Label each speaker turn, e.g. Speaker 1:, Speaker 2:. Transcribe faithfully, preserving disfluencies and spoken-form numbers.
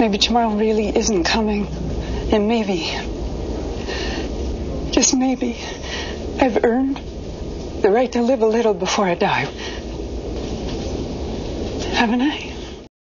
Speaker 1: Maybe tomorrow really isn't coming. And maybe, just maybe, I've earned the right to live a little before I die. Haven't I?